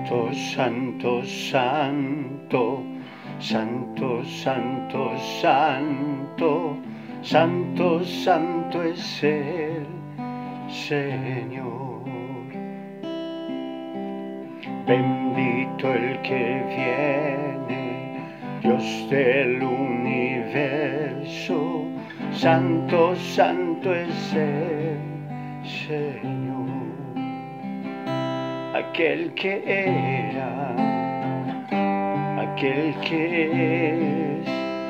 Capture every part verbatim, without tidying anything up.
Santo, santo, santo, santo, santo, santo, santo, santo es el Señor. Bendito el que viene, Dios del universo, santo, santo es el Señor. Aquel que era, aquel que es,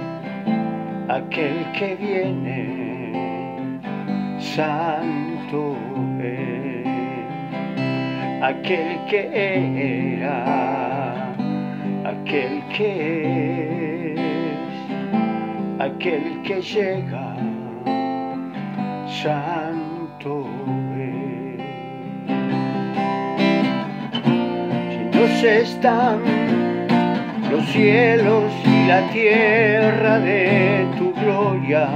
aquel que viene, santo es. Aquel que era, aquel que es, aquel que llega, santo es. Si nos están los cielos y la tierra de tu gloria,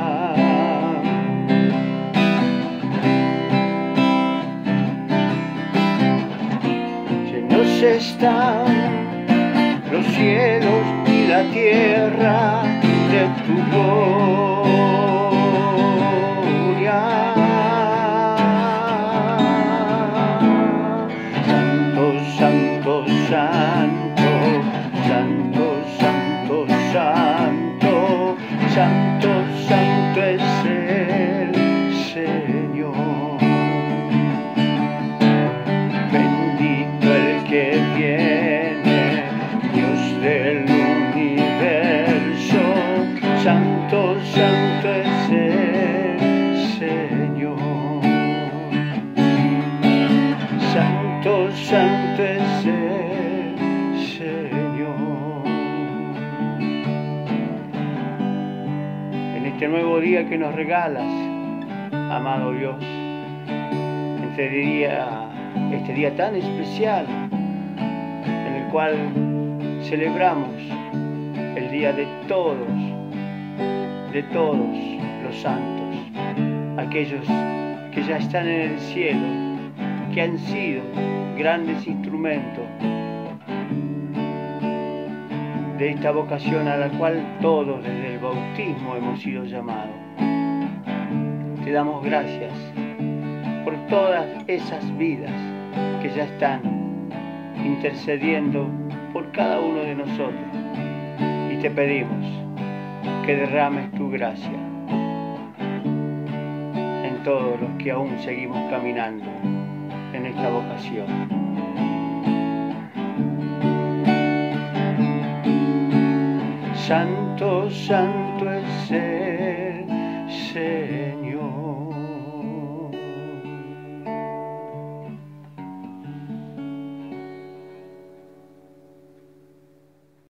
están los cielos y la tierra de tu gloria. Santo, santo, santo, santo, santo, santo, santo, santo es el Señor. Que viene, Dios del universo, santo, santo es el Señor. Santo, santo es el Señor. En este nuevo día que nos regalas, amado Dios, en este día, este día tan especial, cual celebramos el día de todos, de todos los santos, aquellos que ya están en el cielo, que han sido grandes instrumentos de esta vocación a la cual todos desde el bautismo hemos sido llamados. Te damos gracias por todas esas vidas que ya están intercediendo por cada uno de nosotros, y te pedimos que derrames tu gracia en todos los que aún seguimos caminando en esta vocación. Santo, santo es el